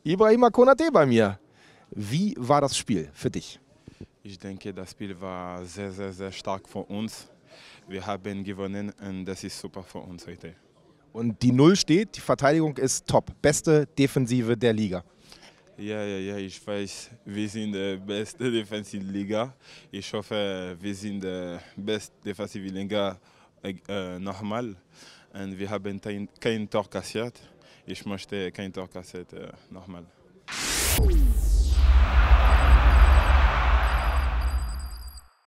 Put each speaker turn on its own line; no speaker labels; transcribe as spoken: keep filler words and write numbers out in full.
Ibrahima Konate bei mir. Wie war das Spiel für dich?
Ich denke, das Spiel war sehr, sehr, sehr stark für uns. Wir haben gewonnen und das ist super für uns heute.
Und die Null steht, die Verteidigung ist top. Beste Defensive der Liga.
Ja, ja, ja, ich weiß, wir sind die beste Defensivliga. Ich hoffe, wir sind die beste Defensivliga äh, nochmal. Und wir haben kein, kein Tor kassiert. Ich möchte kein Tor kassiert äh, nochmal.